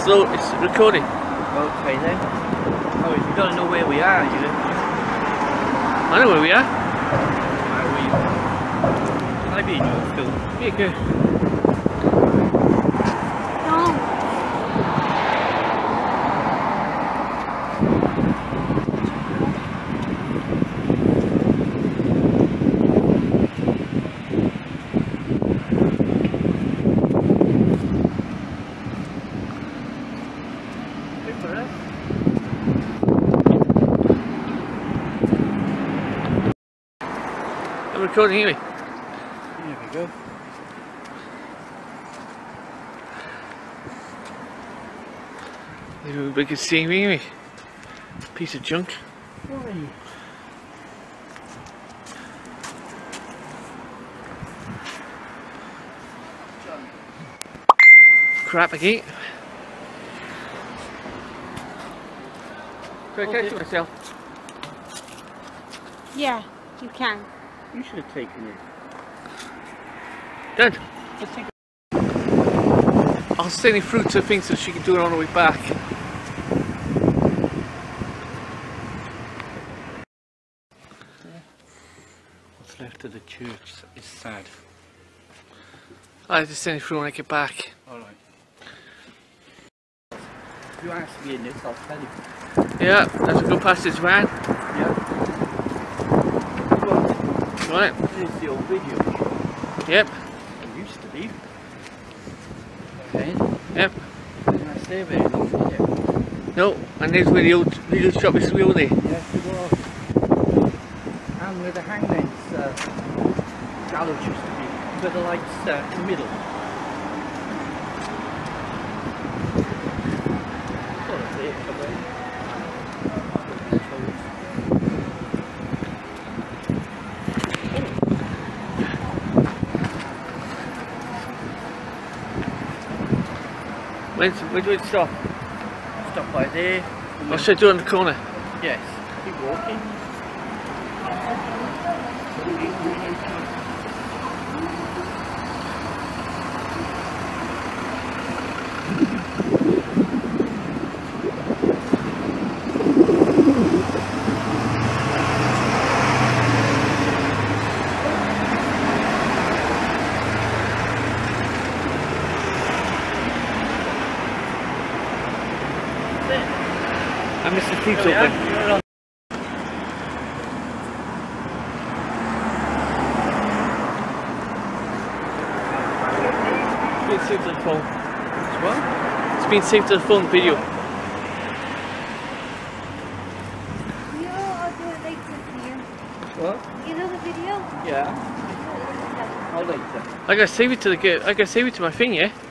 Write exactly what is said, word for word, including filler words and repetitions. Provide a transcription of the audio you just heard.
slow, it's recording. Okay then. Oh, you don't know where we are, you know? I know where we are. Where are we? Can I be in your film? Yeah, go. I'm recording anyway. Here we go. Maybe we could see me anyway. Piece of junk. Oi. Crap again. Can I catch it myself? Yeah, you can. You should have taken it. Dad, I'll send any fruits or things so she can do it on the way back. What's left of the church is sad. I'll just send it through when I get back. Alright. If you ask me in this, I'll tell you. Yeah, as we go past this van. Yeah. Right. Here's the old video. Yep. It used to be. Okay. Yep. Didn't I stay very long, did it? No, and there's where the old video shop is wheel there. Yes, it was. And where the hangman's uh, gallows used to be, where the lights uh, in the middle. Oh, that's it, come on. When's, where do we stop? Stop by there. What should I do on the corner? Yes. Keep walking. I missed the seats Oh, open. yeah? It's been saved to the phone. What? It's been saved to the phone video. You know, I'll do it later for you. What? You know the video? Yeah. How later? I gotta save it to the I gotta save it to my thing, yeah?